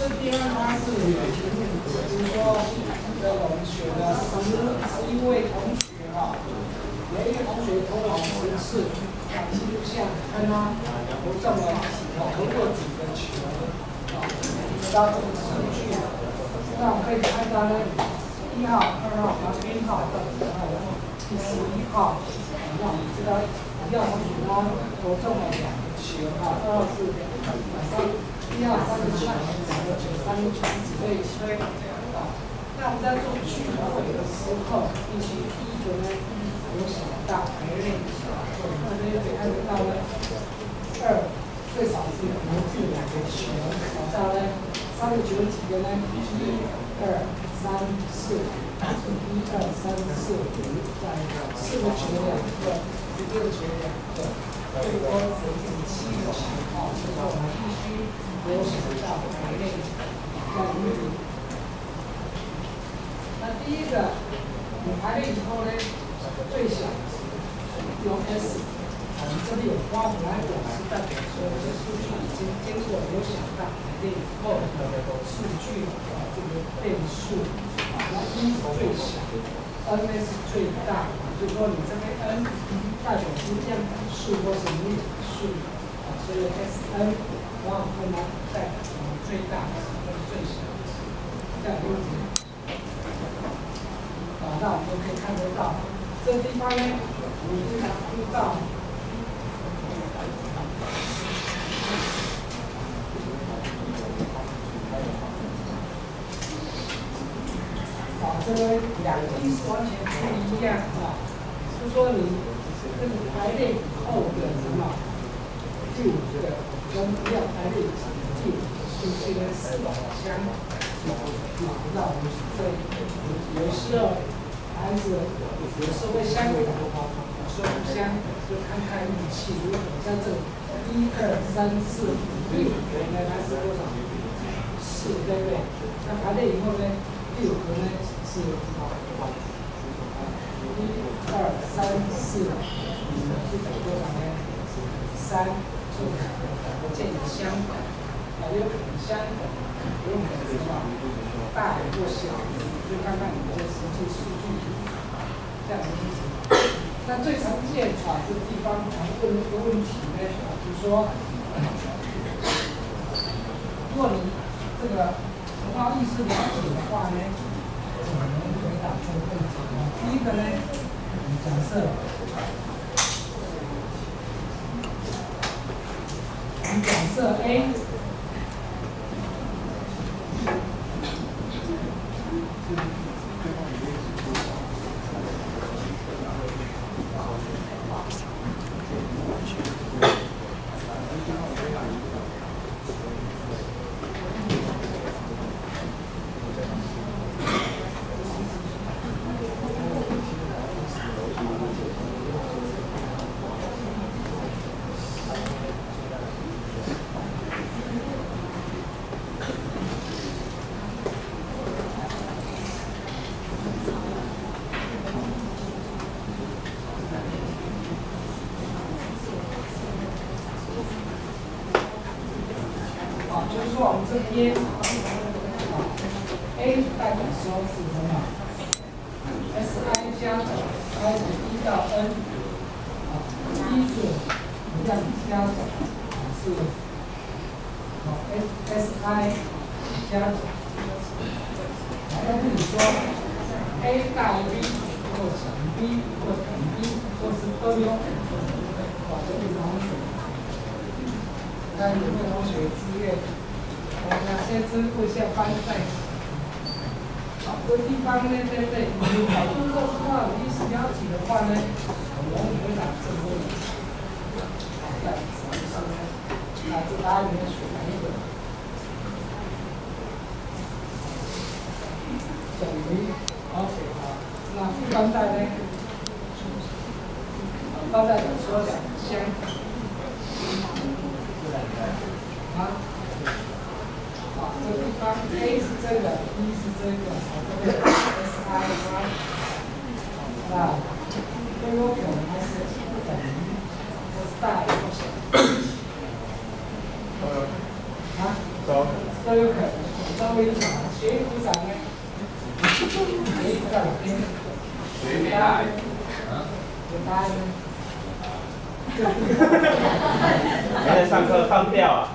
这地方它是有比如说我们选了11位同学哈，每一个同学投了10次，记录下看他投中了投过几个球啊，得到这个数据。那我们可以看到呢，1号、2号、3号到9号，第11号，那我们知道1号同学呢投中了2个球啊，2号是1号3个球，2个球3个球，以此类推啊。那我们在做聚合的时候，必须第一个呢有小大排列，那这边可以看得到呢，2最少是投进2个球，到呢3个球几个呢？1、2、3、4，1、2、3、4、5，再4个球2个，6个球2个，最多投进7个球啊，所以说我们必须有小大排列，这样子。那第一个，你排列以后呢，最小值用 S， 我们这里有花图来表示，代表说这数据已经经过有小大排列以后，数据这个变数啊，那一是最小 ，n 呢是最大，就是说你这边 n 代表是样本数或是密码数啊，所以 Sn 往往会拿代表最大值跟最小值，这样子。那我们就可以看得到，这个地方呢，我们经常听到，这个两个意思完全不一样啊。就说你这个排列以后的什么第5个跟不要排列第5个数据呢是否相符？那我们有时候。孩子有时候会相反，有时候不相反，就看看运气。如果像这1、2、3、4、5，原来它是多少？4，对不对？那排列以后呢，第5个呢是1、2、3、4、5，是等于多少呢？3，所以不见得相反，有可能相反，有可能什么大或小，就看看你的实际数据。这样的意思。那最常见啊，这个地方常问的一个问题呢，就是说，如果你这个符号意思了解的话呢，怎么能回答这个问题呢？第一个呢，假设A。就是说我们这边A 代表说是什么 ？Si 加总开始1到 n， 一是这样加总是Si 加总。那这里说 A 大于 B 或小于 B 或等于 B 或是都有可能。这位同学，看有没有同学自愿？我们先支付一下班费。好，这个地方呢，对不对？你考出这符号的意思了解的话呢，我们回答这个问题。好，这样子是呢，这答案里面选哪一个？等于 OK 好，那副班带呢？班带有说2个相反。啊，好，这个地方 A 是这个 ，B 是这个，这个 Si 啊，那都有可能它是不等于，或是大于或小于。啊，都有可能。 稍微一下，谁鼓掌呢？谁在哪边？ 谁没来？ 有答案吗？ 还在上课放掉啊？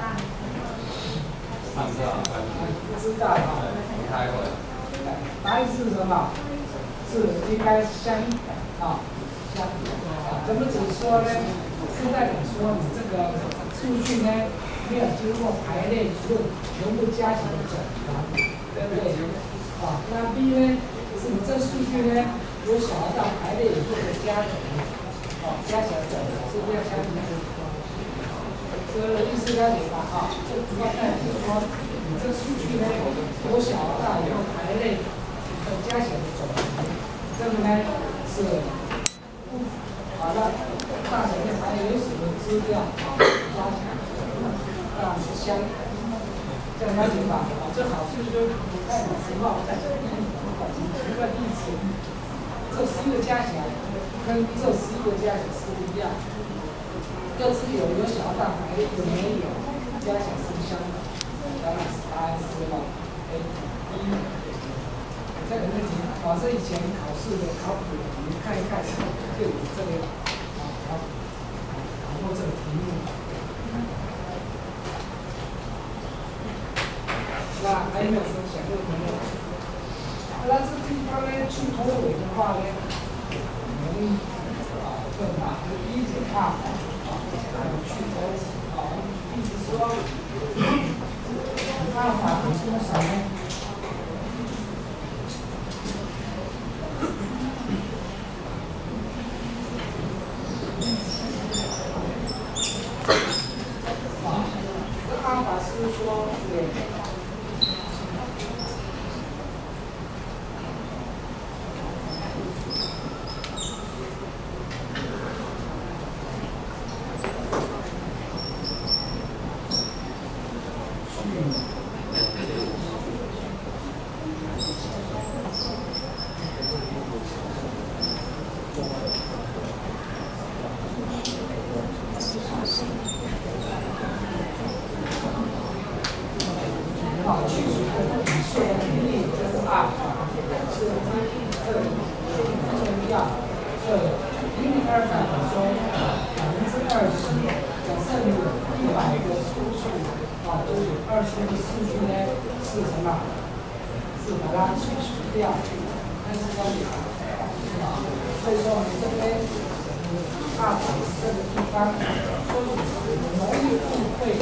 上课啊， 不知道啊。 不太会。 答案是什么？是应该相啊相啊，怎么只说呢？是代表说你这个数据呢没有经过排列论，全部加起来总和，对不对？啊，那 B 呢是你这数据呢由小到排列以后的加总，加起来总和，是不是要相等？这个意思了解吧？啊，这主要代表说你这数据呢由小到大以后排列加起来的总和，这个呢是好了，大小面还有什么资料啊？加起来当然是相等，这样了解吧？啊，这好处就是代表什么？举个例子，这11个加起来跟这11个加起来是不一样，各自有小到排列，有没有加起来是不相等？当然是答案是什么 ？A 1。这个问题，这以前考试的考古，你们看一看，就有这个考过这个题目。那还有没有什么想问的呢？那这地方呢，去头尾的话呢，我们问吧，一减二还有去头意思说，二法等于多少呢？这阿法是说对。去除的比数的比例就是二法，是这重要。因为二代表说20%，假设你有100个数据，就有20个数据呢是什么？是把它去除掉，但是要所以说你这边二法这个地方，所以容易误会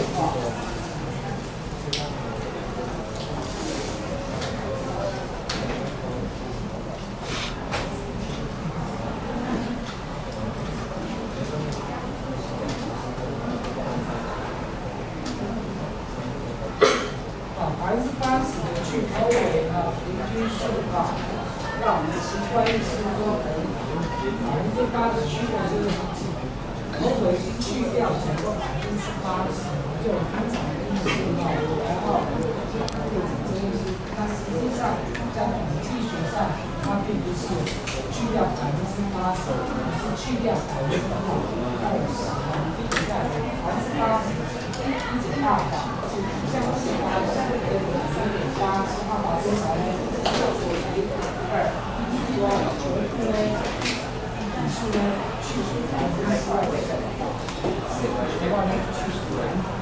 80%的去头尾平均数让我们习惯意思说80%去的就是头尾去掉整个80%，就平常的意思然后这意思，它实际上在统计学上，它并不是去掉80%，而是去掉20%，并且在80%一减二法。像这个0.8是二法多少呢？2，说全部呢比数呢去除2%的话呢去除